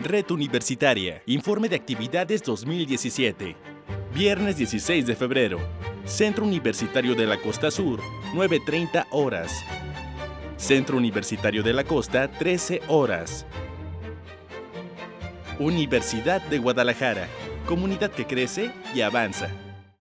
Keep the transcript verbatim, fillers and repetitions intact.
Red Universitaria. Informe de actividades dos mil diecisiete. Viernes dieciséis de febrero. Centro Universitario de la Costa Sur, nueve treinta horas. Centro Universitario de la Costa, trece horas. Universidad de Guadalajara. Comunidad que crece y avanza.